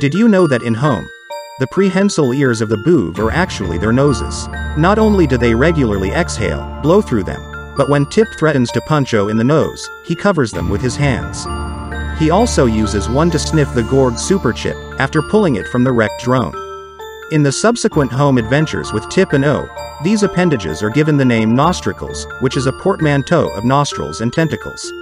Did you know that in home, the prehensile ears of the Boov are actually their noses? Not only do they regularly exhale, blow through them, but when Tip threatens to punch O in the nose, he covers them with his hands. He also uses one to sniff the Gorg super chip, after pulling it from the wrecked drone. In the subsequent home adventures with Tip and O, these appendages are given the name nostricles, which is a portmanteau of nostrils and tentacles.